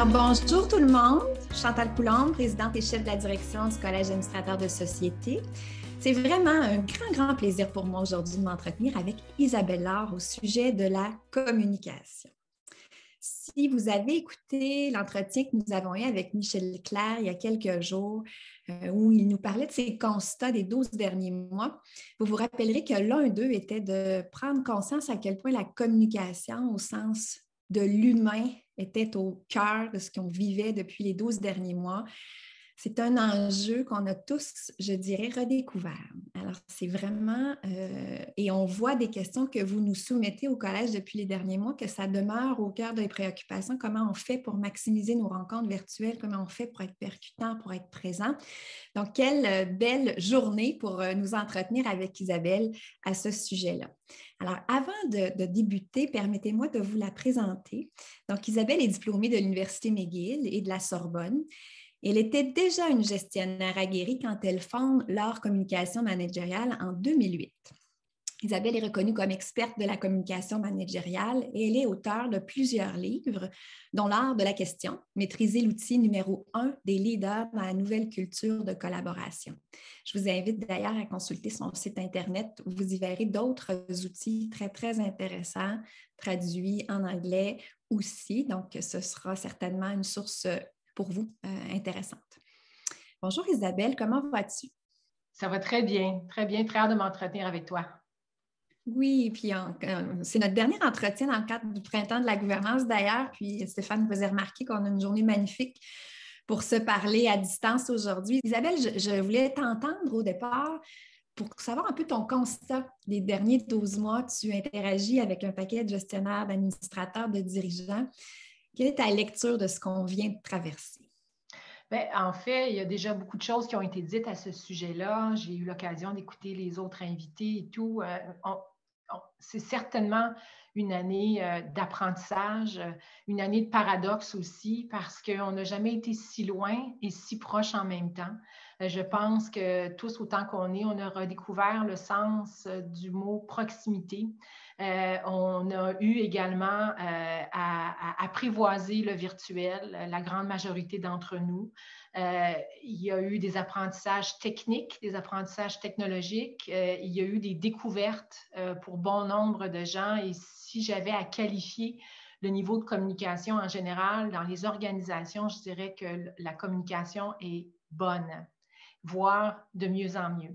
Alors, bonjour tout le monde. Chantal Coulombe, présidente et chef de la direction du Collège d'administrateurs de société. C'est vraiment un grand plaisir pour moi aujourd'hui de m'entretenir avec Isabelle Laure au sujet de la communication. Si vous avez écouté l'entretien que nous avons eu avec Michel Leclerc il y a quelques jours, où il nous parlait de ses constats des 12 derniers mois, vous vous rappellerez que l'un d'eux était de prendre conscience à quel point la communication au sens de l'humain était au cœur de ce qu'on vivait depuis les 12 derniers mois. C'est un enjeu qu'on a tous, je dirais, redécouvert. Alors, c'est vraiment, et on voit des questions que vous nous soumettez au collège depuis les derniers mois, que ça demeure au cœur des préoccupations. Comment on fait pour maximiser nos rencontres virtuelles? Comment on fait pour être percutant, pour être présent? Donc, quelle belle journée pour nous entretenir avec Isabelle à ce sujet-là. Alors, avant de débuter, permettez-moi de vous la présenter. Donc, Isabelle est diplômée de l'Université McGill et de la Sorbonne. Elle était déjà une gestionnaire aguerrie quand elle fonde l'art communication managériale en 2008. Isabelle est reconnue comme experte de la communication managériale et elle est auteure de plusieurs livres, dont l'art de la question, maîtriser l'outil numéro 1 des leaders dans la nouvelle culture de collaboration. Je vous invite d'ailleurs à consulter son site Internet où vous y verrez d'autres outils très intéressants, traduits en anglais aussi. Donc, ce sera certainement une source pour vous intéressante. Bonjour Isabelle, comment vas-tu? Ça va très bien, très hâte de m'entretenir avec toi. Oui, puis c'est notre dernier entretien dans le cadre du printemps de la gouvernance d'ailleurs, puis Stéphane vous a remarqué qu'on a une journée magnifique pour se parler à distance aujourd'hui. Isabelle, je voulais t'entendre au départ pour savoir un peu ton constat des derniers 12 mois. Tu interagis avec un paquet de gestionnaires, d'administrateurs, de dirigeants. Quelle est ta lecture de ce qu'on vient de traverser? Bien, en fait, il y a déjà beaucoup de choses qui ont été dites à ce sujet-là. J'ai eu l'occasion d'écouter les autres invités et tout. C'est certainement une année d'apprentissage, une année de paradoxe aussi, parce qu'on n'a jamais été si loin et si proche en même temps. Je pense que tous, autant qu'on est, on a redécouvert le sens du mot proximité. On a eu également à apprivoiser le virtuel, la grande majorité d'entre nous. Il y a eu des apprentissages techniques, des apprentissages technologiques. Il y a eu des découvertes pour bon nombre de gens. Et si j'avais à qualifier le niveau de communication en général dans les organisations, je dirais que la communication est bonne, voire de mieux en mieux.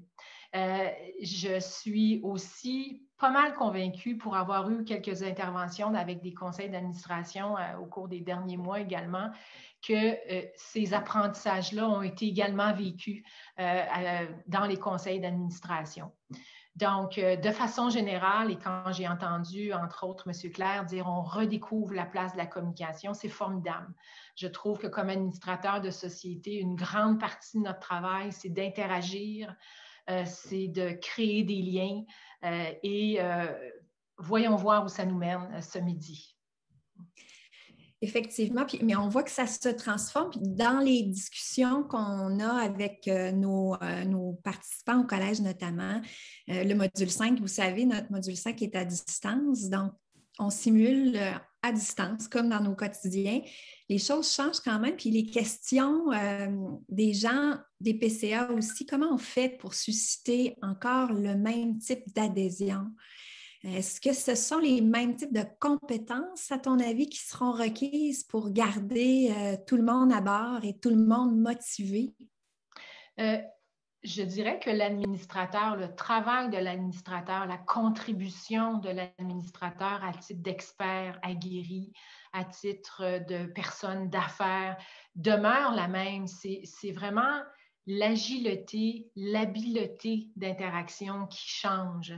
Je suis aussi pas mal convaincue pour avoir eu quelques interventions avec des conseils d'administration au cours des derniers mois également, que ces apprentissages-là ont été également vécus dans les conseils d'administration. Donc, de façon générale, et quand j'ai entendu, entre autres, M. Claire dire on redécouvre la place de la communication, c'est formidable. Je trouve que comme administrateur de société, une grande partie de notre travail, c'est d'interagir, c'est de créer des liens et voyons voir où ça nous mène ce midi. Effectivement, mais on voit que ça se transforme. Puis dans les discussions qu'on a avec nos participants au collège notamment, le module 5, vous savez, notre module 5 est à distance, donc on simule à distance, comme dans nos quotidiens. Les choses changent quand même, puis les questions des gens, des PCA aussi, comment on fait pour susciter encore le même type d'adhésion? Est-ce que ce sont les mêmes types de compétences, à ton avis, qui seront requises pour garder tout le monde à bord et tout le monde motivé? Je dirais que l'administrateur, le travail de l'administrateur, la contribution de l'administrateur à titre d'expert aguerri, à titre de personne d'affaires, demeure la même. C'est vraiment l'agilité, l'habileté d'interaction qui change.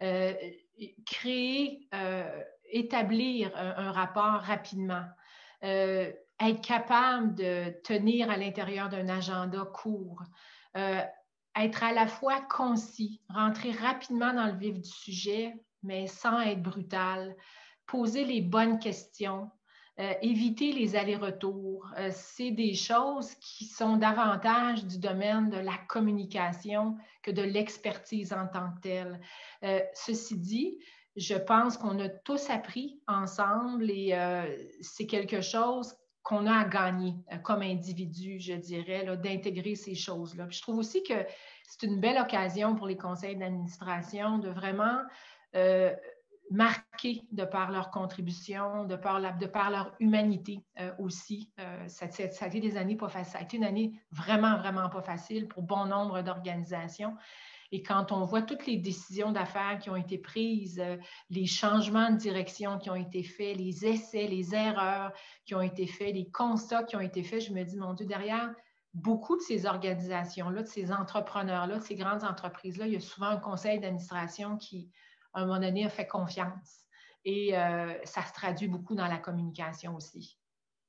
Créer, établir un rapport rapidement, être capable de tenir à l'intérieur d'un agenda court, être à la fois concis, rentrer rapidement dans le vif du sujet, mais sans être brutal, poser les bonnes questions, éviter les allers-retours. C'est des choses qui sont davantage du domaine de la communication que de l'expertise en tant que telle. Ceci dit, je pense qu'on a tous appris ensemble et c'est quelque chose qu'on a à gagner comme individu, je dirais, là, d'intégrer ces choses-là. Puis je trouve aussi que c'est une belle occasion pour les conseils d'administration de vraiment marquer de par leur contribution, de par leur humanité aussi. Ça a été des années pas faciles. Ça a été une année vraiment, vraiment pas facile pour bon nombre d'organisations. Et quand on voit toutes les décisions d'affaires qui ont été prises, les changements de direction qui ont été faits, les essais, les erreurs qui ont été faits, les constats qui ont été faits, je me dis, mon Dieu, derrière beaucoup de ces organisations-là, de ces entrepreneurs-là, de ces grandes entreprises-là, il y a souvent un conseil d'administration qui, à un moment donné, a fait confiance. Et ça se traduit beaucoup dans la communication aussi.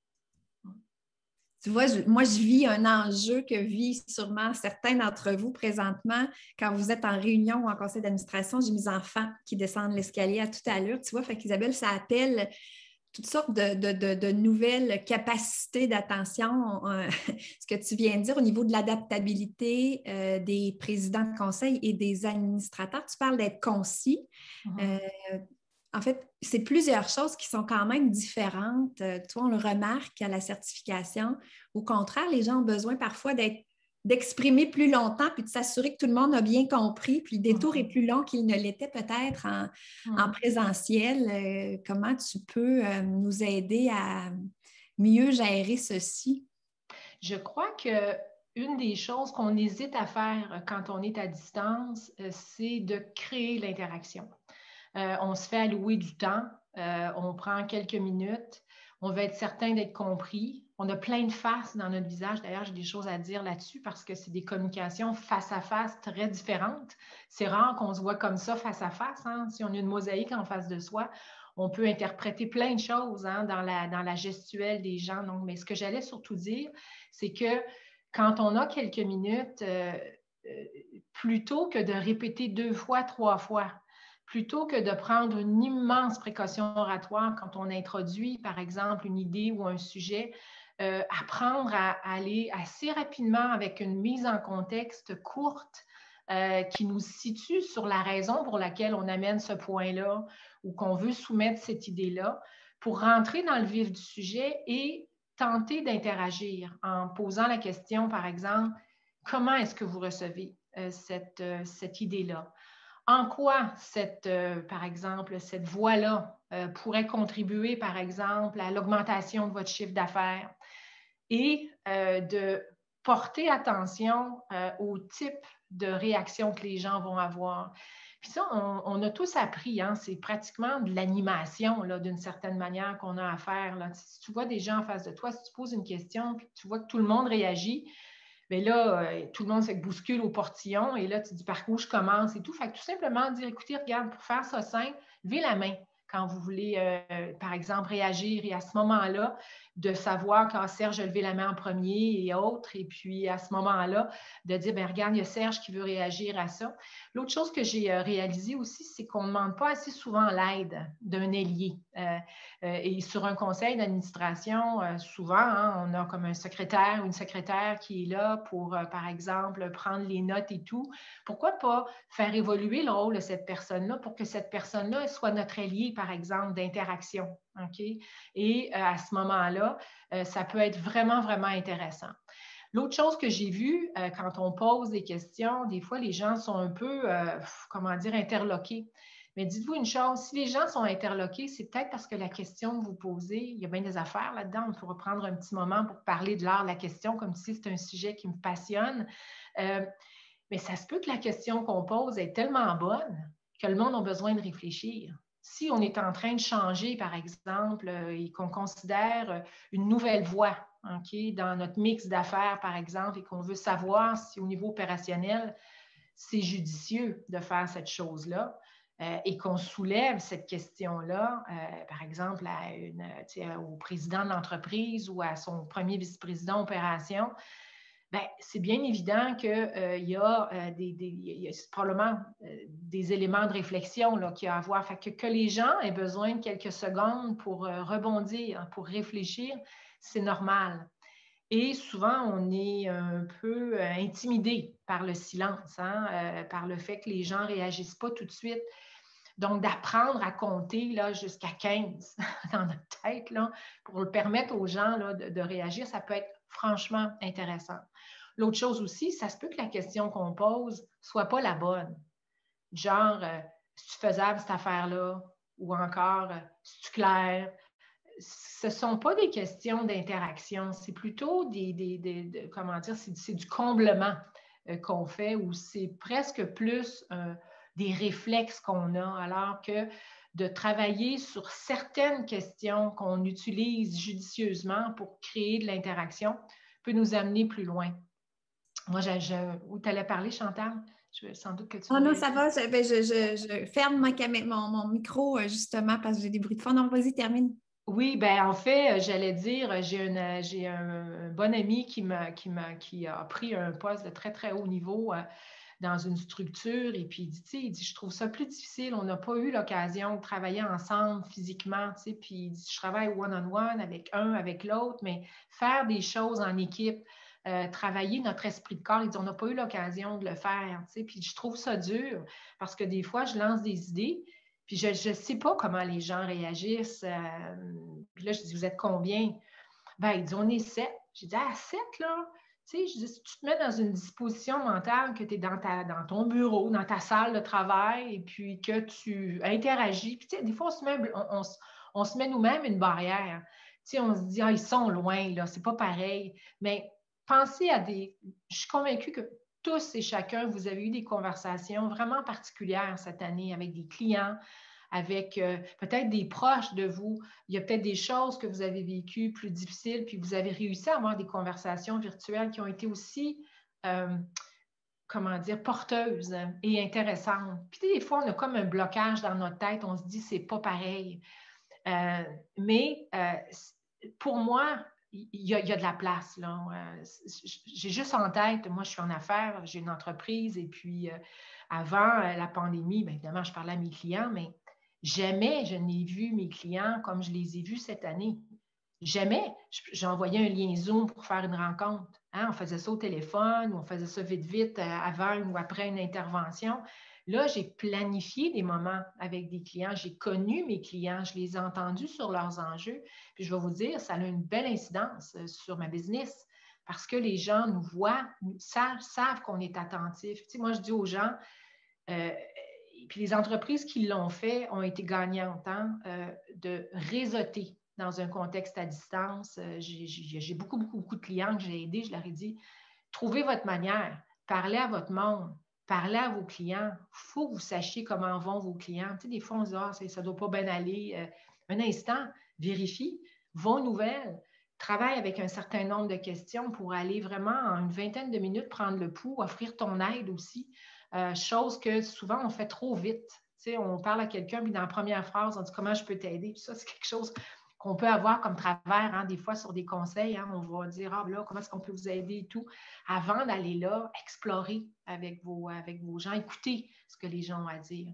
Tu vois, moi, je vis un enjeu que vivent sûrement certains d'entre vous présentement. Quand vous êtes en réunion ou en conseil d'administration, j'ai mes enfants qui descendent l'escalier à toute allure. Tu vois, fait qu'Isabelle, ça appelle toutes sortes de nouvelles capacités d'attention. Ce que tu viens de dire au niveau de l'adaptabilité des présidents de conseil et des administrateurs, tu parles d'être concis. En fait, c'est plusieurs choses qui sont quand même différentes. Tu vois, on le remarque à la certification. Au contraire, les gens ont besoin parfois d'exprimer plus longtemps puis de s'assurer que tout le monde a bien compris. Puis le détour est plus long qu'il ne l'était peut-être en présentiel. Comment tu peux nous aider à mieux gérer ceci? Je crois que une des choses qu'on hésite à faire quand on est à distance, c'est de créer l'interaction. On se fait allouer du temps, on prend quelques minutes, on veut être certain d'être compris. On a plein de faces dans notre visage. D'ailleurs, j'ai des choses à dire là-dessus parce que c'est des communications face à face très différentes. C'est rare qu'on se voit comme ça face à face. Hein? Si on a une mosaïque en face de soi, on peut interpréter plein de choses hein, dans la gestuelle des gens. Donc, mais ce que j'allais surtout dire, c'est que quand on a quelques minutes, plutôt que de répéter 2 fois, 3 fois, plutôt que de prendre une immense précaution oratoire quand on introduit, par exemple, une idée ou un sujet, apprendre à aller assez rapidement avec une mise en contexte courte qui nous situe sur la raison pour laquelle on amène ce point-là ou qu'on veut soumettre cette idée-là pour rentrer dans le vif du sujet et tenter d'interagir en posant la question, par exemple, comment est-ce que vous recevez cette idée-là? En quoi, par exemple, cette voie-là pourrait contribuer, par exemple, à l'augmentation de votre chiffre d'affaires et de porter attention au type de réaction que les gens vont avoir. Puis ça, on a tous appris, hein, c'est pratiquement de l'animation, d'une certaine manière qu'on a à faire. Là. Si tu vois des gens en face de toi, si tu poses une question, puis tu vois que tout le monde réagit, bien là, tout le monde se bouscule au portillon et là, tu dis par où je commence et tout. Fait que tout simplement dire, écoutez, regarde, pour faire ça simple, levez la main quand vous voulez, par exemple, réagir et à ce moment-là, de savoir quand Serge a levé la main en premier et autres, et puis à ce moment-là, de dire, bien, regarde, il y a Serge qui veut réagir à ça. L'autre chose que j'ai réalisée aussi, c'est qu'on ne demande pas assez souvent l'aide d'un ailier. Et sur un conseil d'administration, souvent, hein, on a comme un secrétaire ou une secrétaire qui est là pour, par exemple, prendre les notes et tout. Pourquoi pas faire évoluer le rôle de cette personne-là pour que cette personne-là soit notre allié, par exemple, d'interaction. Okay? Et à ce moment-là, ça peut être vraiment, vraiment intéressant. L'autre chose que j'ai vue, quand on pose des questions, des fois, les gens sont un peu, comment dire, interloqués. Mais dites-vous une chose, si les gens sont interloqués, c'est peut-être parce que la question que vous posez, il y a bien des affaires là-dedans. Il faut reprendre un petit moment pour parler de l'art de la question, comme si c'est un sujet qui me passionne. Mais ça se peut que la question qu'on pose est tellement bonne que le monde a besoin de réfléchir. Si on est en train de changer, par exemple, et qu'on considère une nouvelle voie okay, dans notre mix d'affaires, par exemple, et qu'on veut savoir si au niveau opérationnel, c'est judicieux de faire cette chose-là, et qu'on soulève cette question-là, par exemple, au président de l'entreprise ou à son premier vice-président opération, bien, c'est bien évident qu'il y a probablement des éléments de réflexion qu'il y a à avoir. Fait que les gens aient besoin de quelques secondes pour rebondir, pour réfléchir, c'est normal. Et souvent, on est un peu intimidé par le silence, hein, par le fait que les gens ne réagissent pas tout de suite. Donc, d'apprendre à compter là, jusqu'à 15 dans notre tête là, pour le permettre aux gens là, de réagir, ça peut être franchement intéressant. L'autre chose aussi, ça se peut que la question qu'on pose ne soit pas la bonne. Genre, c'est-tu faisable cette affaire-là? Ou encore, c'est-tu clair? Ce ne sont pas des questions d'interaction, c'est plutôt comment dire, c'est du comblement qu'on fait ou c'est presque plus des réflexes qu'on a, alors que de travailler sur certaines questions qu'on utilise judicieusement pour créer de l'interaction peut nous amener plus loin. Moi, où tu allais parler, Chantal? Sans doute que tu Oh non, voulais... ça va. Je ferme mon micro justement parce que j'ai des bruits de fond. Non, vas-y, termine. Oui, ben en fait, j'allais dire, j'ai un bon ami qui a pris un poste de très, très haut niveau dans une structure et puis il dit, je trouve ça plus difficile, on n'a pas eu l'occasion de travailler ensemble physiquement, tu sais, puis il dit, je travaille one-on-one avec un, avec l'autre, mais faire des choses en équipe, travailler notre esprit de corps, il dit, on n'a pas eu l'occasion de le faire, tu sais, puis je trouve ça dur parce que des fois, je lance des idées, puis je ne sais pas comment les gens réagissent. Puis là, je dis, vous êtes combien? Ben, il dit, on est 7. J'ai dit, ah, 7, là? Tu sais, je dis, si tu te mets dans une disposition mentale que tu es dans ton bureau, dans ta salle de travail, et puis que tu interagis, puis tu sais, des fois, on se met nous-mêmes une barrière. Tu sais, on se dit, ah, ils sont loin, là, c'est pas pareil. Mais pensez à je suis convaincue que tous et chacun, vous avez eu des conversations vraiment particulières cette année avec des clients, avec peut-être des proches de vous. Il y a peut-être des choses que vous avez vécues plus difficiles, puis vous avez réussi à avoir des conversations virtuelles qui ont été aussi, comment dire, porteuses et intéressantes. Puis des fois, on a comme un blocage dans notre tête, on se dit, c'est pas pareil. Mais pour moi, il y a de la place, là. J'ai juste en tête, moi, je suis en affaires, j'ai une entreprise, et puis avant la pandémie, bien évidemment, je parlais à mes clients, mais jamais je n'ai vu mes clients comme je les ai vus cette année. Jamais. J'ai envoyé un lien Zoom pour faire une rencontre. Hein? On faisait ça au téléphone, ou on faisait ça vite, vite, avant ou après une intervention. Là, j'ai planifié des moments avec des clients. J'ai connu mes clients, je les ai entendus sur leurs enjeux. Puis je vais vous dire, ça a une belle incidence sur ma business parce que les gens nous voient, savent qu'on est attentif. Tu sais, moi, je dis aux gens, puis les entreprises qui l'ont fait ont été gagnantes de réseauter dans un contexte à distance. J'ai beaucoup de clients que j'ai aidés. Je leur ai dit, trouvez votre manière, parlez à votre monde, parlez à vos clients. Il faut que vous sachiez comment vont vos clients. Tu sais, des fois, on se dit, ah, ça ne doit pas bien aller. Un instant, vérifie vos nouvelles. Travaille avec un certain nombre de questions pour aller vraiment en une vingtaine de minutes prendre le pouls, offrir ton aide aussi. Chose que souvent, on fait trop vite. Tu sais, on parle à quelqu'un, puis dans la première phrase, on dit comment je peux t'aider. Puis ça, c'est quelque chose qu'on peut avoir comme travers, hein, des fois sur des conseils. Hein, on va dire, ah, là, comment est-ce qu'on peut vous aider et tout. Avant d'aller là, explorer avec vos gens, écouter ce que les gens ont à dire.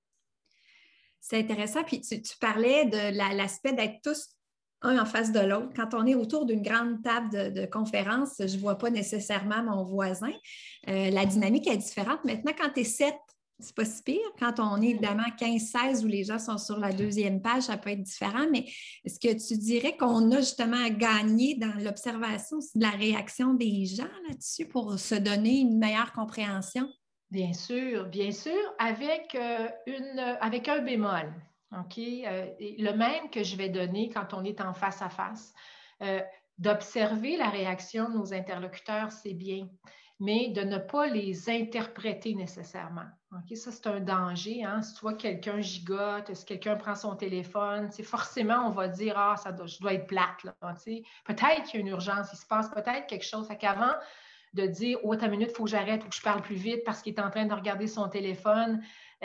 C'est intéressant. Puis tu parlais de l'aspect d'être tous un en face de l'autre. Quand on est autour d'une grande table de conférence, je ne vois pas nécessairement mon voisin. La dynamique est différente. Maintenant, quand tu es 7, c'est pas si pire. Quand on est évidemment 15-16 où les gens sont sur la deuxième page, ça peut être différent. Mais est-ce que tu dirais qu'on a justement gagné dans l'observation de la réaction des gens là-dessus pour se donner une meilleure compréhension? Bien sûr, avec un bémol. OK? Le même que je vais donner quand on est en face à face. D'observer la réaction de nos interlocuteurs, c'est bien, mais de ne pas les interpréter nécessairement. OK? Ça, c'est un danger. Hein? Si tu vois quelqu'un gigote, si quelqu'un prend son téléphone, forcément, on va dire, ah, je dois être plate. Là, peut-être qu'il y a une urgence, il se passe peut-être quelque chose. Fait qu'avant de dire, oh, ta minute, il faut que j'arrête ou que je parle plus vite parce qu'il est en train de regarder son téléphone,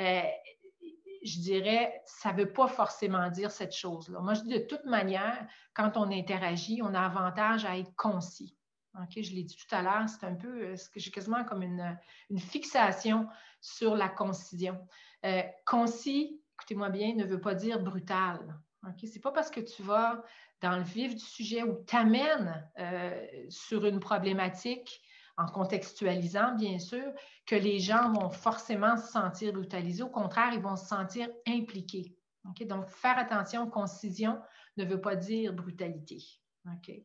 je dirais, ça ne veut pas forcément dire cette chose-là. Moi, je dis de toute manière, quand on interagit, on a avantage à être concis. Okay? Je l'ai dit tout à l'heure, c'est un peu, j'ai quasiment comme une fixation sur la concision. Concis, écoutez-moi bien, ne veut pas dire brutal. Okay? Ce n'est pas parce que tu vas dans le vif du sujet ou t'amènes sur une problématique en contextualisant, bien sûr, que les gens vont forcément se sentir brutalisés. Au contraire, ils vont se sentir impliqués. Okay? Donc, faire attention, concision ne veut pas dire brutalité. OK?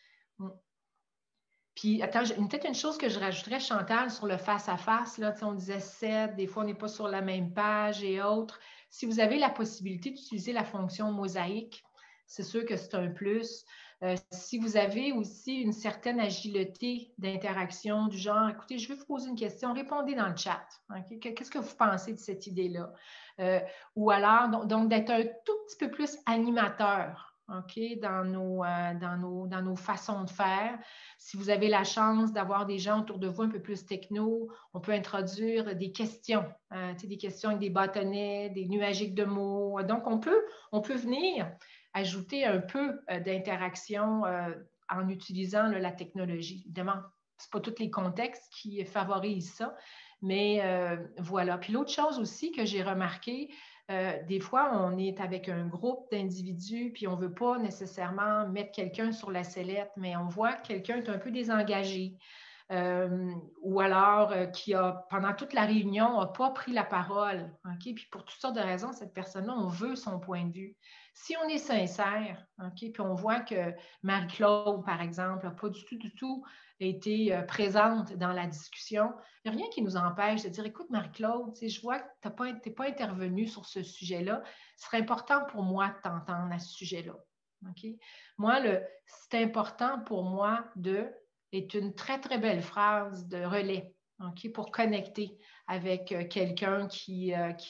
Puis, attends, peut-être une chose que je rajouterais, Chantal, sur le face-à-face, là, on disait 7, des fois, on n'est pas sur la même page et autres. Si vous avez la possibilité d'utiliser la fonction mosaïque, c'est sûr que c'est un plus. Si vous avez aussi une certaine agilité d'interaction du genre, écoutez, je vais vous poser une question, répondez dans le chat. Okay? Qu'est-ce que vous pensez de cette idée-là? Ou alors, donc d'être un tout petit peu plus animateur. Okay, dans nos façons de faire. Si vous avez la chance d'avoir des gens autour de vous un peu plus techno, on peut introduire des questions, des questions avec des bâtonnets, des nuagiques de mots. Donc, on peut venir ajouter un peu d'interaction en utilisant la technologie. Évidemment, ce n'est pas tous les contextes qui favorisent ça, mais voilà. Puis l'autre chose aussi que j'ai remarqué, des fois, on est avec un groupe d'individus, puis on ne veut pas nécessairement mettre quelqu'un sur la sellette, mais on voit que quelqu'un est un peu désengagé. Ou alors qui a, pendant toute la réunion, n'a pas pris la parole. Okay? Puis pour toutes sortes de raisons, cette personne-là, on veut son point de vue. Si on est sincère, okay? Puis on voit que Marie-Claude, par exemple, n'a pas du tout été présente dans la discussion, il n'y a rien qui nous empêche de dire, écoute Marie-Claude, je vois que tu n'es pas intervenue sur ce sujet-là. Ce serait important pour moi de t'entendre à ce sujet-là. Okay? Moi, c'est important pour moi est une très, très belle phrase de relais, okay, pour connecter avec quelqu'un qui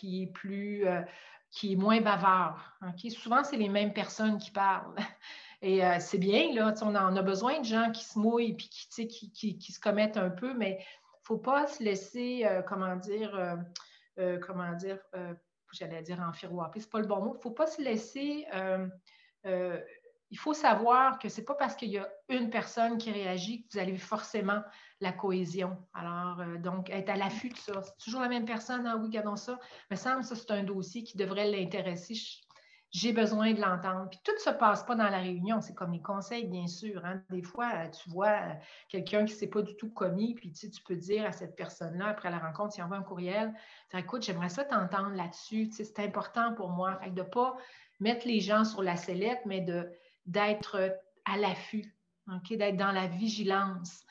est moins bavard. Okay? Souvent, c'est les mêmes personnes qui parlent. Et c'est bien, là, on en a besoin de gens qui se mouillent et qui se commettent un peu, mais il ne faut pas se laisser, j'allais dire enfiroiper, c'est pas le bon mot, il ne faut pas se laisser... il faut savoir que ce n'est pas parce qu'il y a une personne qui réagit que vous allez forcément la cohésion. Alors, donc, être à l'affût de ça. C'est toujours la même personne, ah oui, regardons ça. Il me semble que ça, c'est un dossier qui devrait l'intéresser. J'ai besoin de l'entendre. Puis tout ne se passe pas dans la réunion. C'est comme les conseils, bien sûr. Hein. Des fois, tu vois quelqu'un qui ne s'est pas du tout commis, puis tu peux dire à cette personne-là, après la rencontre, il envoie un courriel, écoute, j'aimerais ça t'entendre là-dessus. C'est important pour moi. Fait que de ne pas mettre les gens sur la sellette, mais d'être à l'affût, okay? D'être dans la vigilance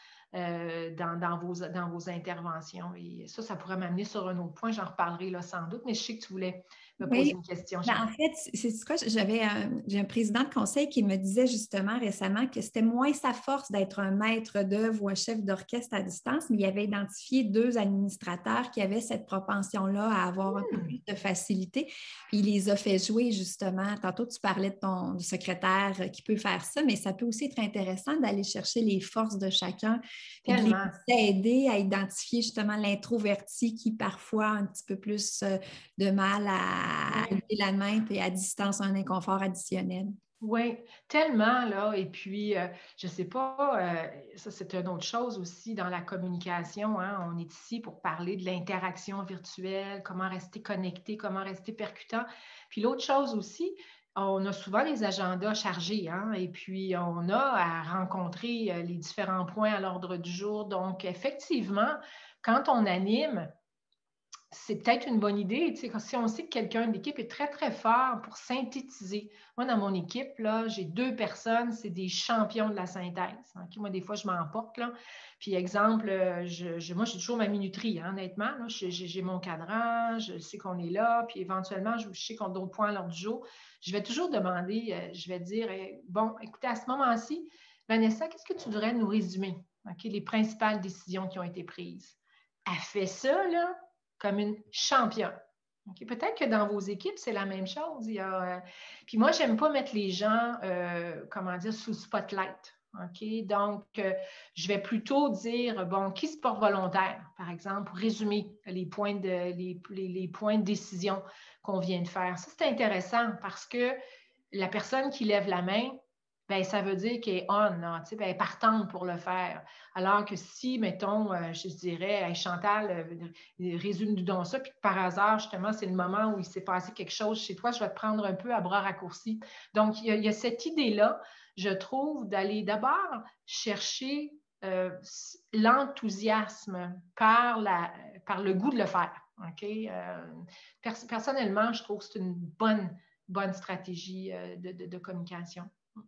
dans vos interventions. Et ça pourrait m'amener sur un autre point, j'en reparlerai là, sans doute, mais je sais que tu voulais me poser une question. En fait, c'est quoi? J'ai un président de conseil qui me disait justement récemment que c'était moins sa force d'être un maître d'œuvre ou un chef d'orchestre à distance, mais il avait identifié 2 administrateurs qui avaient cette propension-là à avoir un peu plus de facilité. Puis il les a fait jouer justement. Tantôt, tu parlais de du secrétaire qui peut faire ça, mais ça peut aussi être intéressant d'aller chercher les forces de chacun, puis de les aider à identifier justement l'introverti qui parfois a un petit peu plus de mal à lever la main et à distance un inconfort additionnel. Oui, tellement, là. Et puis, je ne sais pas, ça, c'est une autre chose aussi dans la communication. Hein. On est ici pour parler de l'interaction virtuelle, comment rester connecté, comment rester percutant. Puis l'autre chose aussi, on a souvent les agendas chargés, hein, et puis on a à rencontrer les différents points à l'ordre du jour. Donc, effectivement, quand on anime, c'est peut-être une bonne idée, si on sait que quelqu'un de l'équipe est très, très fort pour synthétiser. Moi, dans mon équipe, là, j'ai 2 personnes, c'est des champions de la synthèse. Okay? Moi, des fois, je m'emporte. Là. Puis, exemple, moi, j'ai toujours ma minuterie, hein, honnêtement. Là. J'ai mon cadran, je sais qu'on est là, puis éventuellement, je sais qu'on a d'autres points à l'ordre du jour. Je vais toujours demander, je vais dire, bon, écoutez, à ce moment-ci, Vanessa, qu'est-ce que tu voudrais nous résumer? Okay? Les principales décisions qui ont été prises. Elle fait ça, là, comme une championne. Okay? Peut-être que dans vos équipes, c'est la même chose. Puis moi, je n'aime pas mettre les gens, sous le spotlight. Okay? Donc, je vais plutôt dire, bon, qui se porte volontaire, par exemple, pour résumer les points de décision qu'on vient de faire. Ça, c'est intéressant parce que la personne qui lève la main, bien, ça veut dire qu'elle est on, là, elle est partante pour le faire. Alors que si, mettons, je dirais, hey, Chantal, résume-nous donc ça, puis par hasard, justement, c'est le moment où il s'est passé quelque chose chez toi, je vais te prendre un peu à bras raccourcis. Donc, il y a cette idée-là, je trouve, d'aller d'abord chercher l'enthousiasme par le goût de le faire. OK? Personnellement, je trouve que c'est une bonne stratégie de communication.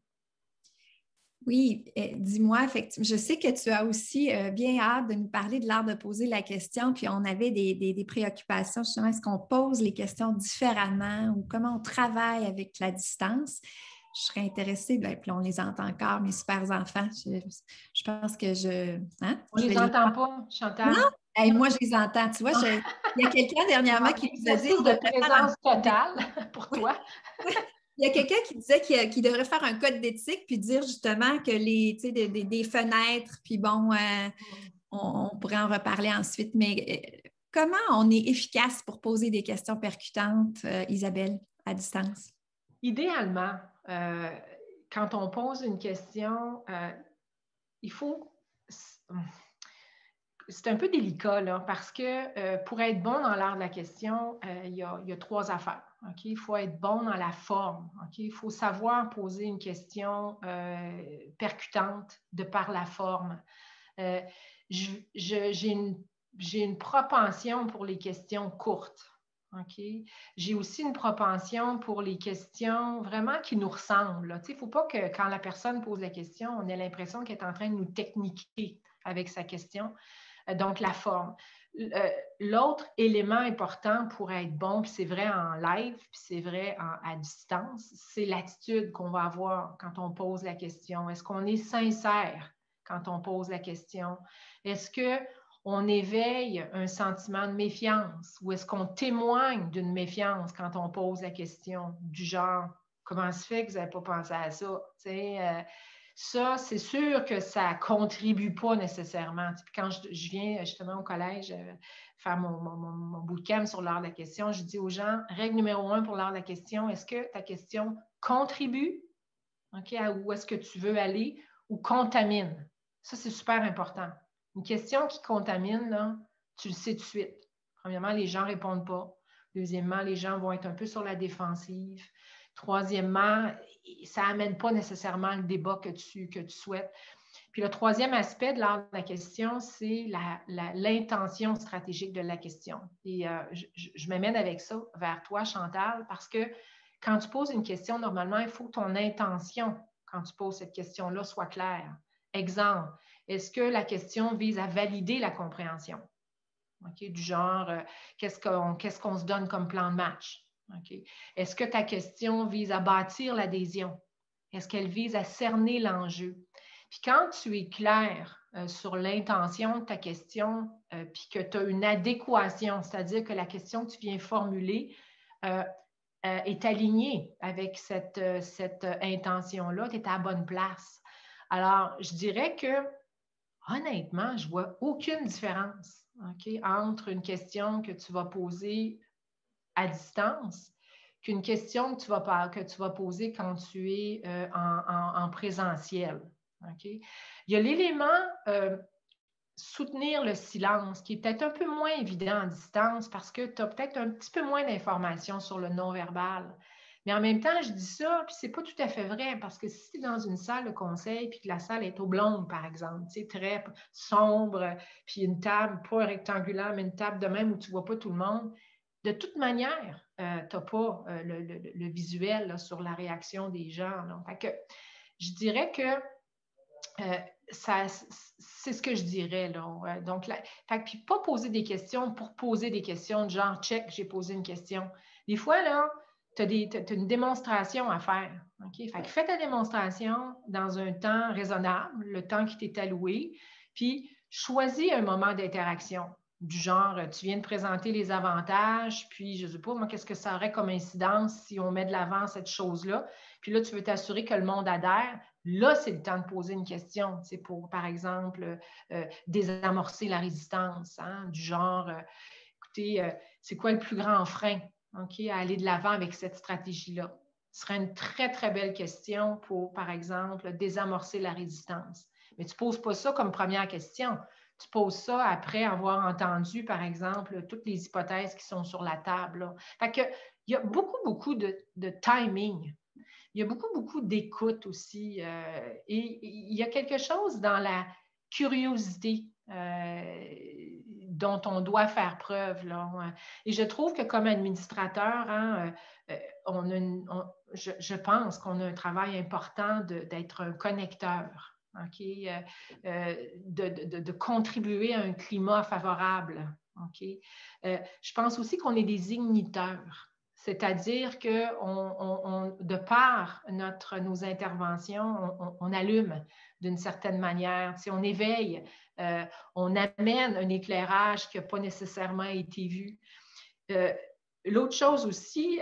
Oui, dis-moi, je sais que tu as aussi bien hâte de nous parler de l'art de poser la question, puis on avait des préoccupations, justement, est-ce qu'on pose les questions différemment ou comment on travaille avec la distance? Je serais intéressée, puis on les entend encore, mes super enfants. Je pense que On ne les entend pas, Chantal. Non? Hey, moi, je les entends. Tu vois, il y a quelqu'un dernièrement qui nous a dit... de présence totale pour toi. Il y a quelqu'un qui disait qu'il devrait faire un code d'éthique puis dire justement que des fenêtres, puis bon, on pourrait en reparler ensuite, mais comment on est efficace pour poser des questions percutantes, Isabelle, à distance? Idéalement, quand on pose une question, il faut... C'est un peu délicat, là, parce que pour être bon dans l'art de la question, il y a 3 affaires. Okay? Il faut être bon dans la forme. Okay? Il faut savoir poser une question percutante de par la forme. J'ai une propension pour les questions courtes. Okay? J'ai aussi une propension pour les questions vraiment qui nous ressemblent. Il ne faut pas que quand la personne pose la question, on ait l'impression qu'elle est en train de nous techniquer avec sa question. Donc, la forme. L'autre élément important pour être bon, puis c'est vrai en live, puis c'est vrai à distance, c'est l'attitude qu'on va avoir quand on pose la question. Est-ce qu'on est sincère quand on pose la question? Est-ce qu'on éveille un sentiment de méfiance ou est-ce qu'on témoigne d'une méfiance quand on pose la question du genre « Comment se fait que vous n'avez pas pensé à ça? » Ça, c'est sûr que ça ne contribue pas nécessairement. Puis quand je viens justement au collège faire mon bootcamp sur l'art de la question, je dis aux gens, règle numéro 1 pour l'art de la question, est-ce que ta question contribue à où est-ce que tu veux aller ou contamine? Ça, c'est super important. Une question qui contamine, là, tu le sais tout de suite. Premièrement, les gens ne répondent pas. Deuxièmement, les gens vont être un peu sur la défensive. Troisièmement, ça n'amène pas nécessairement le débat que tu souhaites. Puis le troisième aspect de l'art de la question, c'est l'intention stratégique de la question. Et je m'amène avec ça vers toi, Chantal, parce que quand tu poses une question, normalement, il faut que ton intention, quand tu poses cette question-là, soit claire. Exemple, est-ce que la question vise à valider la compréhension? Okay? Du genre, qu'est-ce qu'on se donne comme plan de match? Okay? Est-ce que ta question vise à bâtir l'adhésion? Est-ce qu'elle vise à cerner l'enjeu? Puis quand tu es clair sur l'intention de ta question, puis que tu as une adéquation, c'est-à-dire que la question que tu viens formuler est alignée avec cette intention-là, tu es à la bonne place. Alors, je dirais que, honnêtement, je ne vois aucune différence entre une question que tu vas poser à distance qu'une question que tu vas poser quand tu es en présentiel. Okay? Il y a l'élément soutenir le silence, qui est peut-être un peu moins évident en distance parce que tu as peut-être un petit peu moins d'informations sur le non-verbal. Mais en même temps, je dis ça, puis c'est pas tout à fait vrai, parce que si tu es dans une salle de conseil, puis que la salle est oblongue, par exemple, tu sais, très sombre, puis une table, pas rectangulaire, mais une table de même où tu vois pas tout le monde, de toute manière, tu n'as pas le visuel là, sur la réaction des gens. Là. Fait que je dirais que c'est ce que je dirais. Là. Donc, puis pas poser des questions pour poser des questions, genre, check, j'ai posé une question. Des fois, là, tu as une démonstration à faire. Okay? Fait que fais ta démonstration dans un temps raisonnable, le temps qui t'est alloué, puis choisis un moment d'interaction. Du genre, tu viens de présenter les avantages, puis je ne sais pas, moi, qu'est-ce que ça aurait comme incidence si on met de l'avant cette chose-là. Puis là, tu veux t'assurer que le monde adhère. Là, c'est le temps de poser une question, c'est pour, par exemple, désamorcer la résistance, hein, du genre, écoutez, c'est quoi le plus grand frein à aller de l'avant avec cette stratégie-là? Ce serait une très, très belle question pour, par exemple, désamorcer la résistance. Mais tu ne poses pas ça comme première question. Tu poses ça après avoir entendu, par exemple, toutes les hypothèses qui sont sur la table. Là. Fait que, il y a beaucoup, beaucoup de timing. Il y a beaucoup, beaucoup d'écoute aussi. Et il y a quelque chose dans la curiosité dont on doit faire preuve, là. Et je trouve que comme administrateur, je pense qu'on a un travail important d'être un connecteur, okay? De contribuer à un climat favorable. Okay? Je pense aussi qu'on est des igniteurs. C'est-à-dire que de par nos interventions, on allume d'une certaine manière, on éveille, on amène un éclairage qui n'a pas nécessairement été vu. L'autre chose aussi,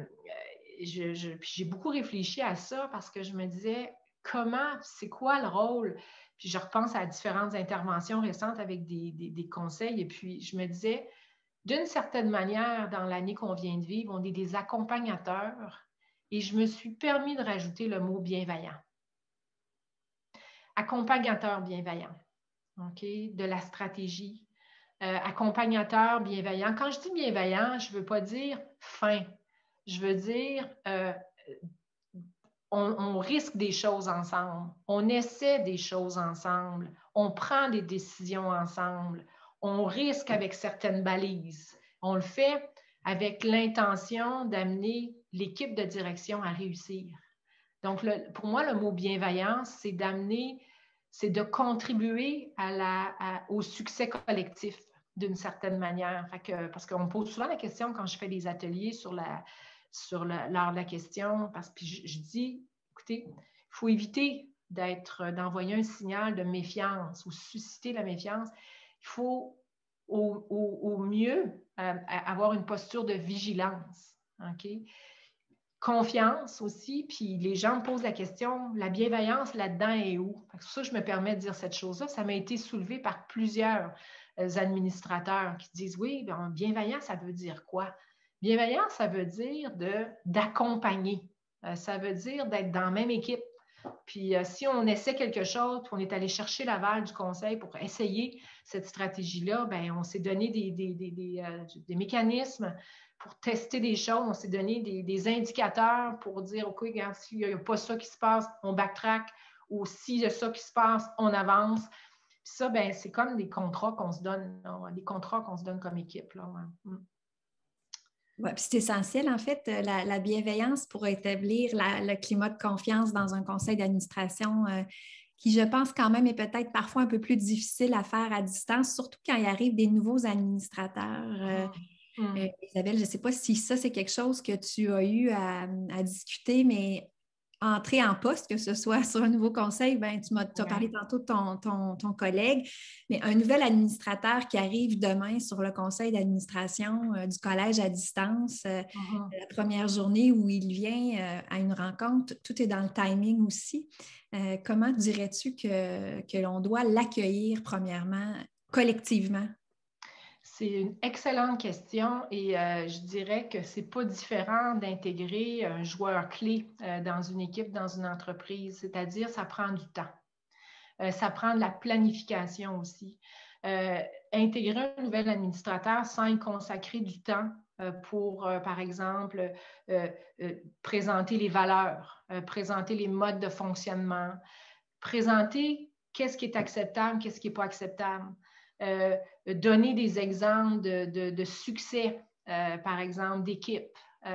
j'ai beaucoup réfléchi à ça parce que je me disais, c'est quoi le rôle? Puis je repense à différentes interventions récentes avec des conseils et puis je me disais, d'une certaine manière, dans l'année qu'on vient de vivre, on est des accompagnateurs et je me suis permis de rajouter le mot bienveillant. Accompagnateur bienveillant, okay, de la stratégie. Accompagnateur bienveillant. Quand je dis bienveillant, je ne veux pas dire fin. Je veux dire, on risque des choses ensemble, on essaie des choses ensemble, on prend des décisions ensemble, on risque avec certaines balises. On le fait avec l'intention d'amener l'équipe de direction à réussir. Donc, pour moi, le mot bienveillance, c'est de contribuer au succès collectif d'une certaine manière. Parce qu'on me pose souvent la question quand je fais des ateliers lors de la question, parce que je dis, écoutez, il faut éviter d'envoyer un signal de méfiance ou susciter la méfiance. Il faut au mieux avoir une posture de vigilance. Okay? Confiance aussi, puis les gens me posent la question, la bienveillance là-dedans est où? C'est pour ça que je me permets de dire cette chose-là. Ça m'a été soulevé par plusieurs administrateurs qui disent, oui, bien, bienveillant, ça veut dire quoi? Bienveillant, ça veut dire d'accompagner. Ça veut dire d'être dans la même équipe. Puis si on essaie quelque chose, puis on est allé chercher l'aval du conseil pour essayer cette stratégie-là, bien, on s'est donné des mécanismes pour tester des choses, on s'est donné des indicateurs pour dire, OK, regarde, s'il n'y a pas ça qui se passe, on backtrack, ou s'il y a ça qui se passe, on avance. Puis ça, bien, c'est comme des contrats qu'on se donne, des contrats qu'on se donne comme équipe, là. Ouais, puis c'est essentiel, en fait, la bienveillance pour établir le climat de confiance dans un conseil d'administration qui, je pense, quand même, est peut-être parfois un peu plus difficile à faire à distance, surtout quand il arrive des nouveaux administrateurs. Isabelle, je ne sais pas si ça, c'est quelque chose que tu as eu à discuter, mais entrer en poste, que ce soit sur un nouveau conseil, ben, tu as parlé tantôt de ton collègue, mais un nouvel administrateur qui arrive demain sur le conseil d'administration du collège à distance, la première journée où il vient à une rencontre, tout est dans le timing aussi. Comment dirais-tu que l'on doit l'accueillir premièrement, collectivement? C'est une excellente question et je dirais que ce n'est pas différent d'intégrer un joueur clé dans une équipe, dans une entreprise, c'est-à-dire ça prend du temps. Ça prend de la planification aussi. Intégrer un nouvel administrateur sans y consacrer du temps pour, par exemple, présenter les valeurs, présenter les modes de fonctionnement, présenter qu'est-ce qui est acceptable, qu'est-ce qui n'est pas acceptable. Donner des exemples de succès, par exemple, d'équipe,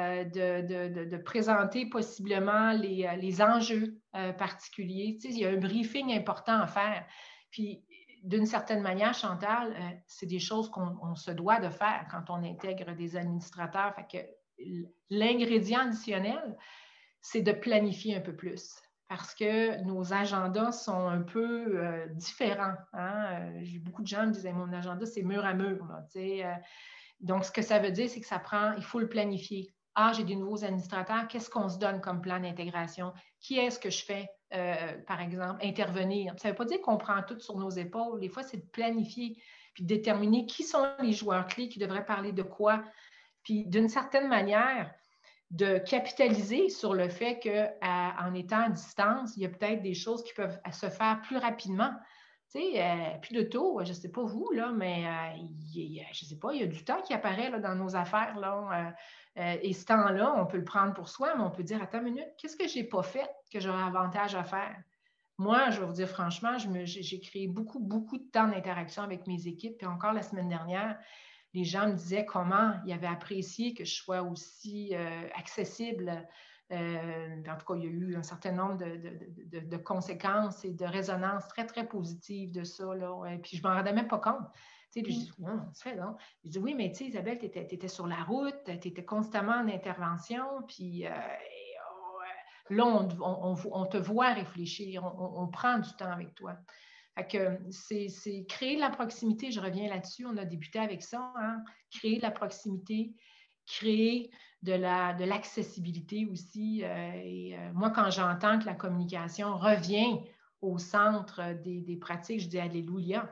de présenter possiblement les enjeux particuliers. Tu sais, il y a un briefing important à faire. Puis, d'une certaine manière, Chantal, c'est des choses qu'on se doit de faire quand on intègre des administrateurs. Fait que l'ingrédient additionnel, c'est de planifier un peu plus. Parce que nos agendas sont un peu différents. Hein? Beaucoup de gens me disaient, mon agenda, c'est mur à mur. Là, donc, ce que ça veut dire, c'est que il faut le planifier. Ah, j'ai des nouveaux administrateurs, qu'est-ce qu'on se donne comme plan d'intégration? Qui est-ce que je fais, par exemple, intervenir? Ça ne veut pas dire qu'on prend tout sur nos épaules. Des fois, c'est de planifier, puis de déterminer qui sont les joueurs clés qui devraient parler de quoi. Puis, d'une certaine manière, de capitaliser sur le fait qu'en étant à distance, il y a peut-être des choses qui peuvent se faire plus rapidement. Tu sais, plus de taux, je ne sais pas vous, là, mais je ne sais pas, il y a du temps qui apparaît là, dans nos affaires. Là, et ce temps-là, on peut le prendre pour soi, mais on peut dire, attends une minute, qu'est-ce que je n'ai pas fait que j'aurais avantage à faire? moi, je vais vous dire franchement, j'ai créé beaucoup, beaucoup de temps d'interaction avec mes équipes. Puis encore la semaine dernière, les gens me disaient comment ils avaient apprécié que je sois aussi accessible. En tout cas, il y a eu un certain nombre de conséquences et de résonances très, très positives de ça, là. Et puis, je ne m'en rendais même pas compte. Tu sais, puis je dis, non, ça fait non. Je dis, oui, mais tu sais, Isabelle, tu étais sur la route, tu étais constamment en intervention, puis là, on te voit réfléchir, on prend du temps avec toi. Fait que c'est créer de la proximité, je reviens là-dessus, on a débuté avec ça, hein? Créer de la proximité, créer de l'accessibilité aussi. Moi, quand j'entends que la communication revient au centre des pratiques, je dis Alléluia.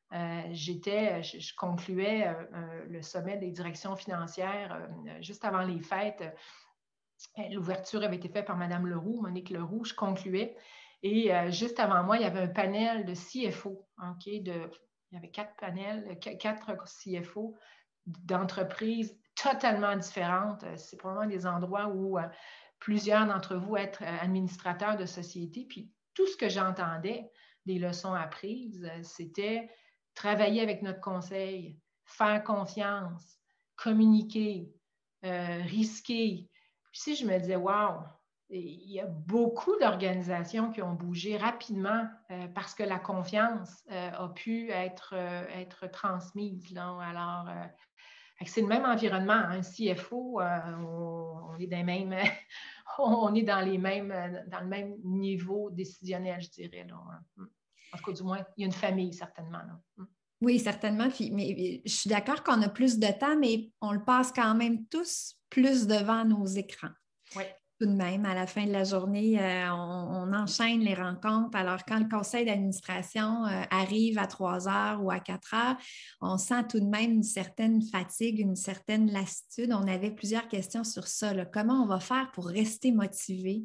Je concluais le sommet des directions financières juste avant les fêtes. L'ouverture avait été faite par Mme Leroux, Monique Leroux, je concluais. Et juste avant moi, il y avait un panel de CFO. Il y avait 4 panels, 4 CFO d'entreprises totalement différentes. C'est probablement des endroits où plusieurs d'entre vous êtes administrateurs de sociétés. Puis tout ce que j'entendais des leçons apprises, c'était travailler avec notre conseil, faire confiance, communiquer, risquer. Puis si je me disais, wow, il y a beaucoup d'organisations qui ont bougé rapidement parce que la confiance a pu être transmise, là. Alors, c'est le même environnement. Un CFO, on est dans même, on est dans le même niveau décisionnel, je dirais, là. En tout cas, du moins, il y a une famille, certainement, là. Oui, certainement. Mais je suis d'accord qu'on a plus de temps, mais on le passe quand même tous plus devant nos écrans. Oui. Tout de même, à la fin de la journée, on enchaîne les rencontres. Alors, quand le conseil d'administration arrive à 3 heures ou à 4 heures, on sent tout de même une certaine fatigue, une certaine lassitude. On avait plusieurs questions sur ça, là. Comment on va faire pour rester motivé?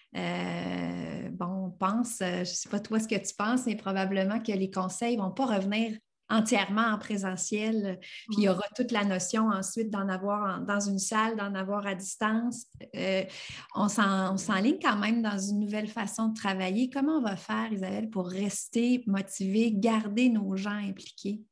On pense, je ne sais pas toi ce que tu penses, mais probablement que les conseils ne vont pas revenir entièrement en présentiel. Puis il y aura toute la notion ensuite d'en avoir dans une salle, d'en avoir à distance. On s'enligne quand même dans une nouvelle façon de travailler. Comment on va faire, Isabelle, pour rester motivé, garder nos gens impliqués?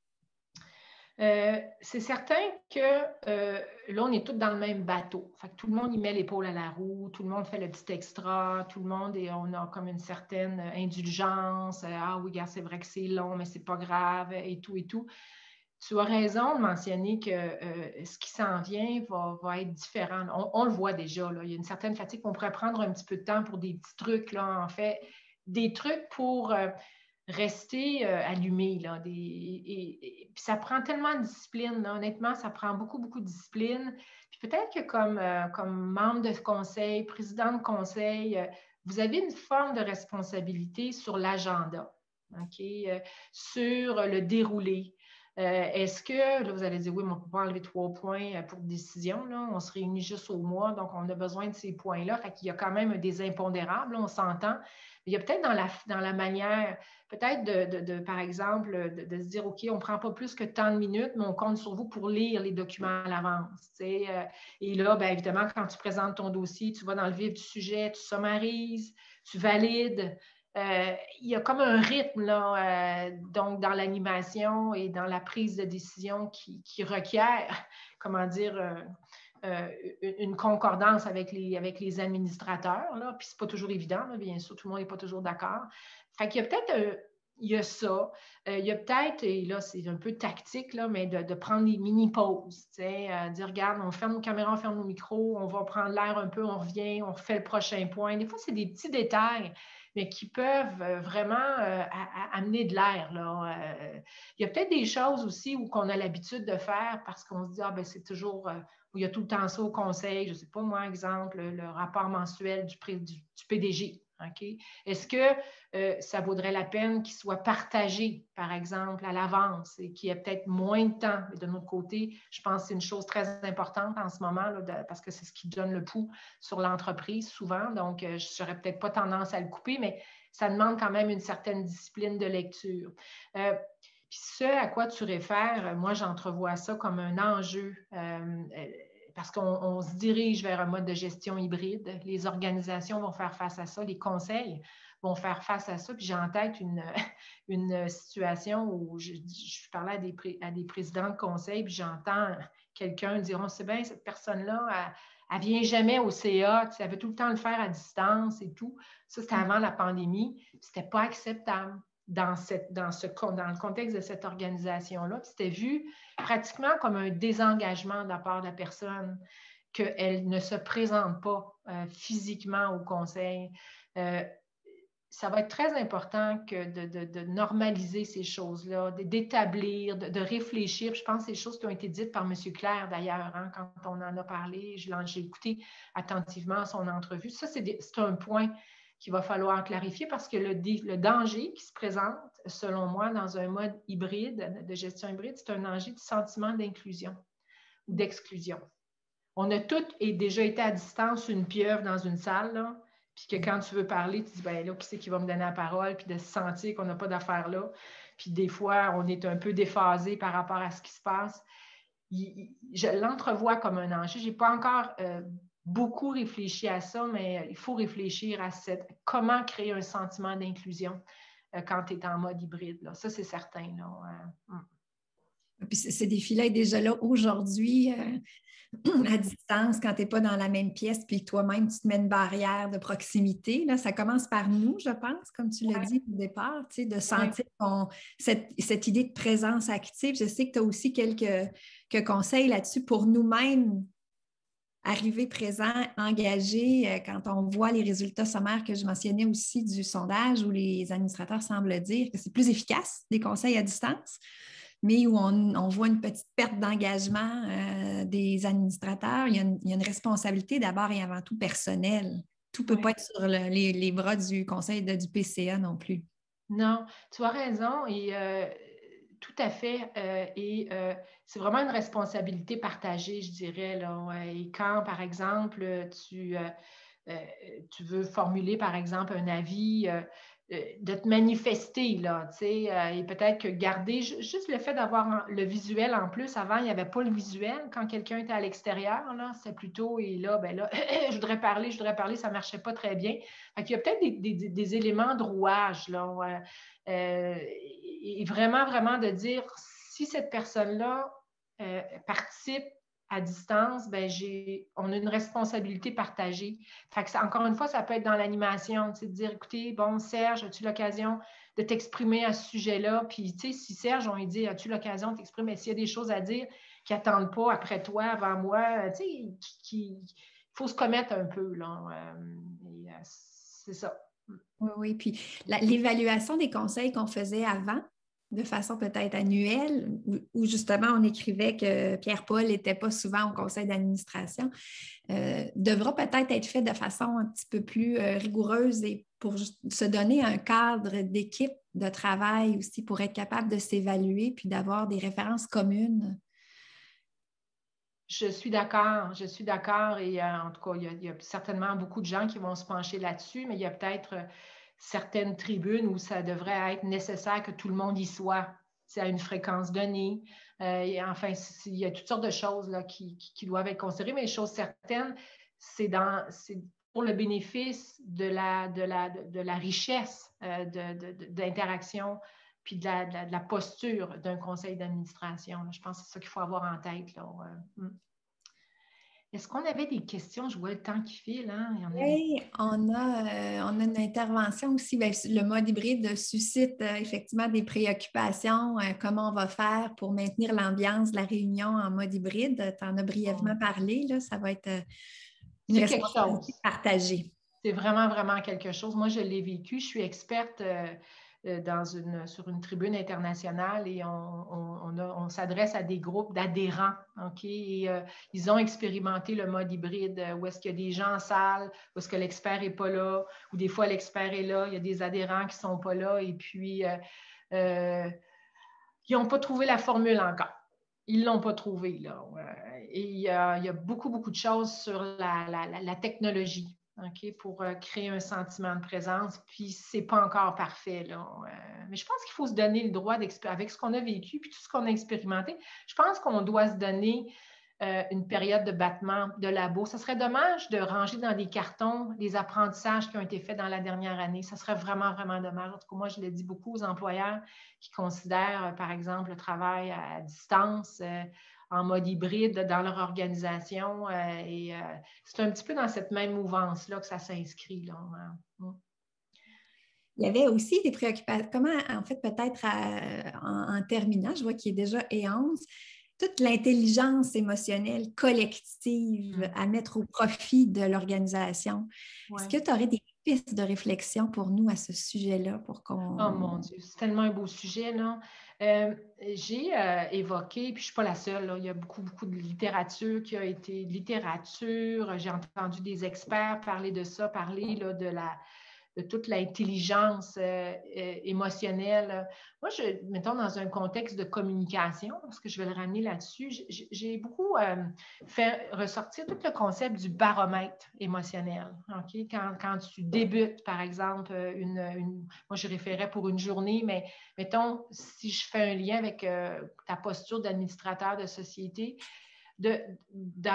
C'est certain que là, on est tous dans le même bateau. Fait que tout le monde y met l'épaule à la roue, tout le monde fait le petit extra, tout le monde, et on a comme une certaine indulgence. Ah oui, regarde, c'est vrai que c'est long, mais c'est pas grave, et tout, et tout. Tu as raison de mentionner que ce qui s'en vient va être différent. On le voit déjà, là. Il y a une certaine fatigue. On pourrait prendre un petit peu de temps pour des petits trucs, là, en fait. Des trucs pour rester allumé, là. Puis ça prend tellement de discipline, là. Honnêtement, ça prend beaucoup, beaucoup de discipline. Puis peut-être que comme membre de conseil, président de conseil, vous avez une forme de responsabilité sur l'agenda, OK? Sur le déroulé. Est-ce que, là, vous allez dire, oui, mais on ne peut pas enlever 3 points pour décision, là. On se réunit juste au mois, donc on a besoin de ces points-là. Fait qu'il y a quand même des impondérables, là, on s'entend. Mais il y a peut-être dans la manière, peut-être par exemple, de se dire, OK, on ne prend pas plus que tant de minutes, mais on compte sur vous pour lire les documents à l'avance. Et là, bien évidemment, quand tu présentes ton dossier, tu vas dans le vif du sujet, tu summarises, tu valides. Il y a comme un rythme là, donc dans l'animation et dans la prise de décision qui requiert, comment dire, une concordance avec les administrateurs. Là. Puis c'est pas toujours évident, là, bien sûr, tout le monde n'est pas toujours d'accord. Fait qu'il y a peut-être il y a ça. Il y a peut-être, et là, c'est un peu tactique, là, mais de prendre des mini-pauses. Dire, regarde, on ferme nos caméras, on ferme nos micros, on va prendre l'air un peu, on revient, on refait le prochain point. Des fois, c'est des petits détails, mais qui peuvent vraiment amener de l'air. Il y a peut-être des choses aussi qu'on a l'habitude de faire parce qu'on se dit, ah, ben c'est toujours, il y a tout le temps ça au conseil, je ne sais pas moi, exemple, le rapport mensuel du PDG. Okay? Est-ce que ça vaudrait la peine qu'il soit partagé, par exemple, à l'avance et qu'il y ait peut-être moins de temps? Et de notre côté, je pense que c'est une chose très importante en ce moment là, parce que c'est ce qui donne le pouls sur l'entreprise souvent. Donc, je n'aurais peut-être pas tendance à le couper, mais ça demande quand même une certaine discipline de lecture. Puis ce à quoi tu réfères, moi, j'entrevois ça comme un enjeu parce qu'on se dirige vers un mode de gestion hybride. Les organisations vont faire face à ça, les conseils vont faire face à ça. Puis j'ai en tête une situation où je parlais à des présidents de conseil, puis j'entends quelqu'un dire, c'est bien, cette personne-là, elle ne vient jamais au CA, elle veut tout le temps le faire à distance et tout. Ça, c'était avant la pandémie. Ce n'était pas acceptable dans le contexte de cette organisation-là. C'était vu pratiquement comme un désengagement de la part de la personne, qu'elle ne se présente pas physiquement au conseil. Ça va être très important de normaliser ces choses-là, d'établir, de réfléchir. Je pense que c'est des choses qui ont été dites par M. Claire, d'ailleurs, hein, quand on en a parlé. J'ai écouté attentivement son entrevue. Ça, c'est un point qu'il va falloir clarifier parce que le danger qui se présente, selon moi, dans un mode hybride, de gestion hybride, c'est un danger de sentiment d'inclusion ou d'exclusion. On a toutes déjà été à distance, une pieuvre dans une salle, là, puis que quand tu veux parler, tu dis, ben là, qui c'est qui va me donner la parole, puis de se sentir qu'on n'a pas d'affaires là. Puis des fois, on est un peu déphasé par rapport à ce qui se passe. Je l'entrevois comme un enjeu. Je n'ai pas encore beaucoup réfléchi à ça, mais il faut réfléchir à comment créer un sentiment d'inclusion quand tu es en mode hybride. Là. Ça, c'est certain. Là. Puis ces défis-là est déjà là aujourd'hui. À distance, quand tu n'es pas dans la même pièce, puis toi-même, tu te mets une barrière de proximité. Là, ça commence par nous, je pense, comme tu l'as dit au départ, de sentir cette idée de présence active. Je sais que tu as aussi quelques conseils là-dessus pour nous-mêmes arriver présent, engagé, quand on voit les résultats sommaires que je mentionnais aussi du sondage où les administrateurs semblent dire que c'est plus efficace, des conseils à distance, mais où on voit une petite perte d'engagement des administrateurs. Il y a une responsabilité d'abord et avant tout personnelle. Tout ne peut pas être sur les bras du conseil du PCA non plus. Non, tu as raison et tout à fait. C'est vraiment une responsabilité partagée, je dirais. Là. Et quand, par exemple, tu veux formuler, par exemple, un avis, de te manifester, là, tu sais, et peut-être que garder juste le fait d'avoir le visuel en plus. Avant, il n'y avait pas le visuel quand quelqu'un était à l'extérieur, là, c'était plutôt, et là, ben là, je voudrais parler, ça ne marchait pas très bien. Fait qu'il y a peut-être des éléments de rouage, là, et vraiment, vraiment de dire, si cette personne-là participe à distance, ben on a une responsabilité partagée. Fait que encore une fois, ça peut être dans l'animation, de dire, écoutez, bon, Serge, as-tu l'occasion de t'exprimer à ce sujet-là? Puis, tu sais, si Serge, on lui dit, as-tu l'occasion de t'exprimer? S'il y a des choses à dire qui n'attendent pas après toi, avant moi, tu sais, il faut se commettre un peu, là. C'est ça. Oui, puis l'évaluation des conseils qu'on faisait avant, de façon peut-être annuelle, où justement on écrivait que Pierre-Paul n'était pas souvent au conseil d'administration, devra peut-être être fait de façon un petit peu plus rigoureuse et pour se donner un cadre d'équipe de travail aussi pour être capable de s'évaluer puis d'avoir des références communes. Je suis d'accord et en tout cas, il y a certainement beaucoup de gens qui vont se pencher là-dessus, mais il y a peut-être certaines tribunes où ça devrait être nécessaire que tout le monde y soit, c'est à une fréquence donnée. Et enfin, il y a toutes sortes de choses là, qui doivent être considérées, mais les choses certaines, c'est pour le bénéfice de la richesse d'interaction puis de la posture d'un conseil d'administration. Je pense que c'est ça qu'il faut avoir en tête. Là. Est-ce qu'on avait des questions? Je vois le temps qui file. Hein? Oui, on a une intervention aussi. Bien, le mode hybride suscite effectivement des préoccupations. Comment on va faire pour maintenir l'ambiance de la réunion en mode hybride? Tu en as brièvement parlé. Là, ça va être une responsabilité partagée. C'est vraiment, vraiment quelque chose. Moi, je l'ai vécu. Je suis experte sur une tribune internationale et on s'adresse à des groupes d'adhérents. OK? Et ils ont expérimenté le mode hybride où est-ce qu'il y a des gens en salle, où est-ce que l'expert n'est pas là, ou des fois l'expert est là, il y a des adhérents qui ne sont pas là et puis ils n'ont pas trouvé la formule encore. Ils ne l'ont pas trouvé. Là. Et il y a beaucoup, beaucoup de choses sur la technologie. Okay, pour créer un sentiment de présence, puis c'est pas encore parfait. Là. Mais je pense qu'il faut se donner le droit avec ce qu'on a vécu, puis tout ce qu'on a expérimenté. Je pense qu'on doit se donner une période de battement de labo. Ça serait dommage de ranger dans des cartons les apprentissages qui ont été faits dans la dernière année. Ça serait vraiment, vraiment dommage. En tout cas, moi, je le dis beaucoup aux employeurs qui considèrent, par exemple, le travail à distance, en mode hybride dans leur organisation. C'est un petit peu dans cette même mouvance-là que ça s'inscrit, là. Il y avait aussi des préoccupations. Comment, en fait, peut-être en terminant, je vois qu'il est déjà et11, toute l'intelligence émotionnelle collective à mettre au profit de l'organisation. Ouais. Est-ce que tu aurais des pistes de réflexion pour nous à ce sujet-là? Oh mon Dieu, c'est tellement un beau sujet, là. J'ai évoqué, puis je ne suis pas la seule, là, il y a beaucoup, beaucoup de littérature qui a été littérature. J'ai entendu des experts parler de ça, parler là, de toute l'intelligence émotionnelle. Moi, mettons, dans un contexte de communication, parce que je vais le ramener là-dessus, j'ai beaucoup fait ressortir tout le concept du baromètre émotionnel. Okay? Quand tu débutes, par exemple, moi, je référais pour une journée, mais mettons, si je fais un lien avec ta posture d'administrateur de société, de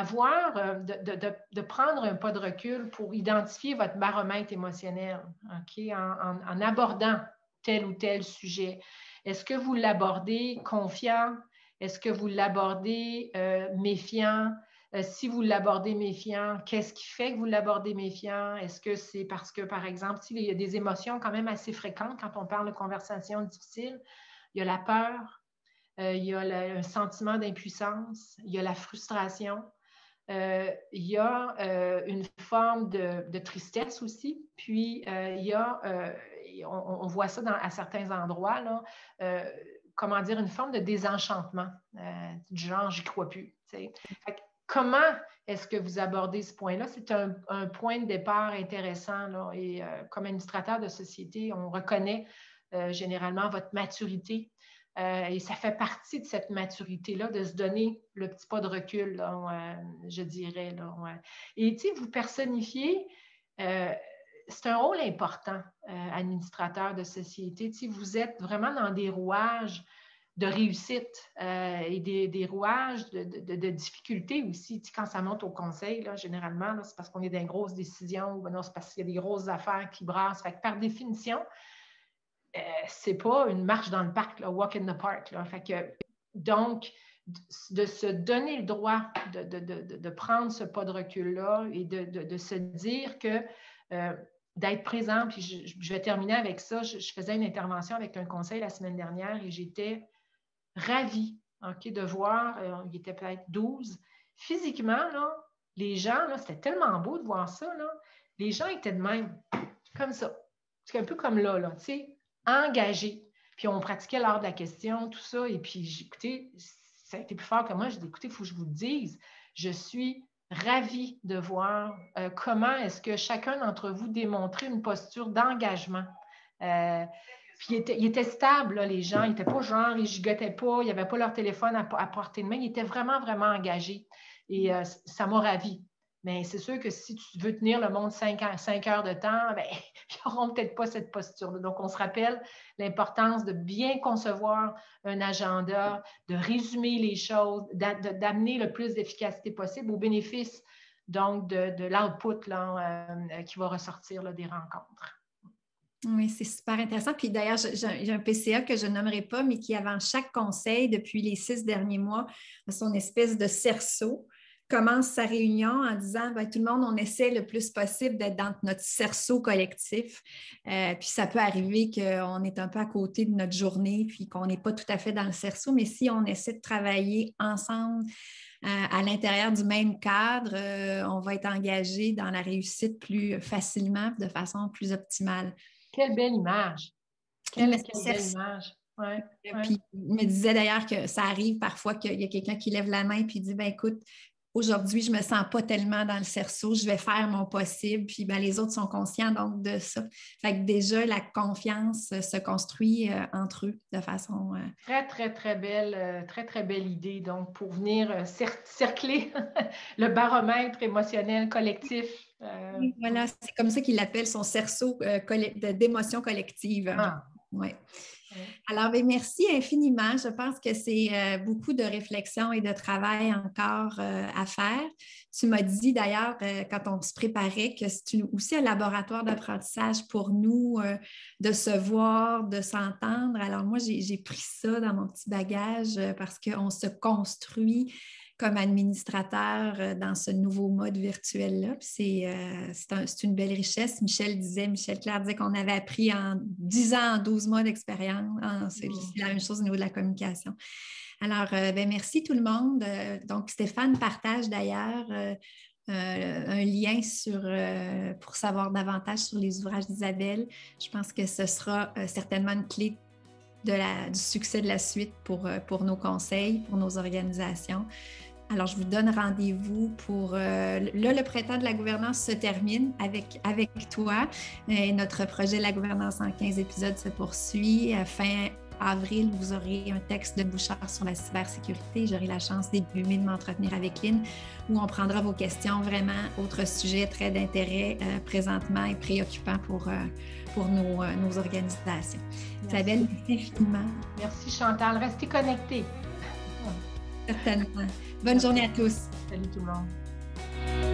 prendre un pas de recul pour identifier votre baromètre émotionnel, okay, en abordant tel ou tel sujet. Est-ce que vous l'abordez confiant? Est-ce que vous l'abordez méfiant? Si vous l'abordez méfiant, qu'est-ce qui fait que vous l'abordez méfiant? Est-ce que c'est parce que, par exemple, il y a des émotions quand même assez fréquentes quand on parle de conversations difficiles? Il y a la peur, il y a un sentiment d'impuissance, il y a la frustration, il y a une forme de tristesse aussi, puis il y a, on voit ça à certains endroits, là, comment dire, une forme de désenchantement, du genre, j'y crois plus. Comment est-ce que vous abordez ce point-là? C'est un point de départ intéressant, là, et comme administrateur de société, on reconnaît généralement votre maturité. Et ça fait partie de cette maturité-là, de se donner le petit pas de recul, là, je dirais. Là, ouais. Et vous personnifiez, c'est un rôle important, administrateur de société. Vous êtes vraiment dans des rouages de réussite et des rouages de difficultés aussi. Quand ça monte au conseil, là, généralement, là, c'est parce qu'on est dans une grosse décision ou non, c'est parce qu'il y a des grosses affaires qui brassent. Fait que par définition, c'est pas une marche dans le parc, là, walk in the park. Là. Fait que, donc, de se donner le droit de prendre ce pas de recul-là et de se dire que d'être présent, puis je vais terminer avec ça. Je faisais une intervention avec un conseil la semaine dernière et j'étais ravie, okay, de voir, il était peut-être 12. Physiquement, là, les gens, là, c'était tellement beau de voir ça. Là. Les gens étaient de même, comme ça. C'est un peu comme là, tu sais. Engagé. Puis on pratiquait l'art de la question, tout ça. Et puis, écoutez, ça a été plus fort que moi. J'ai dit, écoutez, il faut que je vous le dise. Je suis ravie de voir comment est-ce que chacun d'entre vous démontrait une posture d'engagement. Puis il était stable, là, les gens. Ils n'étaient pas genre, ils gigotaient pas, ils n'avaient pas leur téléphone à portée de main. Ils étaient vraiment, vraiment engagés. Et ça m'a ravie. Mais c'est sûr que si tu veux tenir le monde 5 heures de temps, bien, ils n'auront peut-être pas cette posture-là. Donc, on se rappelle l'importance de bien concevoir un agenda, de résumer les choses, d'amener le plus d'efficacité possible au bénéfice donc de l'output là, qui va ressortir là, des rencontres. Oui, c'est super intéressant. Puis d'ailleurs, j'ai un PCA que je nommerai pas, mais qui, avant chaque conseil, depuis les 6 derniers mois, a son espèce de cerceau, commence sa réunion en disant ben, tout le monde, on essaie le plus possible d'être dans notre cerceau collectif. Puis ça peut arriver qu'on est un peu à côté de notre journée, puis qu'on n'est pas tout à fait dans le cerceau, mais si on essaie de travailler ensemble à l'intérieur du même cadre, on va être engagé dans la réussite plus facilement, de façon plus optimale. Quelle belle image! Quelle belle image! Ouais, puis il me disait d'ailleurs que ça arrive parfois qu'il y a quelqu'un qui lève la main et dit ben écoute, aujourd'hui, je ne me sens pas tellement dans le cerceau, je vais faire mon possible, puis ben, les autres sont conscients donc de ça. Fait que déjà, la confiance se construit entre eux de façon... Très, très belle idée, donc, pour venir cercler le baromètre émotionnel collectif. Voilà, c'est comme ça qu'il l'appelle son cerceau d'émotions collectives. Ah. Ouais. Alors, bien, merci infiniment. Je pense que c'est beaucoup de réflexion et de travail encore à faire. Tu m'as dit d'ailleurs, quand on se préparait, que c'est aussi un laboratoire d'apprentissage pour nous de se voir, de s'entendre. Alors, moi, j'ai pris ça dans mon petit bagage parce qu'on se construit comme administrateur dans ce nouveau mode virtuel-là. C'est une belle richesse. Michel Clerc disait qu'on avait appris en 10 ans, en 12 mois d'expérience. C'est la même chose au niveau de la communication. Alors, merci tout le monde. Donc, Stéphane partage d'ailleurs un lien pour savoir davantage sur les ouvrages d'Isabelle. Je pense que ce sera certainement une clé du succès de la suite pour nos conseils, pour nos organisations. Alors, je vous donne rendez-vous pour... le printemps de la gouvernance se termine avec toi. Et notre projet La gouvernance en 15 épisodes se poursuit. Fin avril, vous aurez un texte de Bouchard sur la cybersécurité. J'aurai la chance début mai de m'entretenir avec Lynn, où on prendra vos questions, vraiment autre sujet très d'intérêt présentement et préoccupant pour nos organisations. Isabelle, merci infiniment. Merci Chantal. Restez connectés. Certainement. Bonne journée à tous. Salut tout le monde.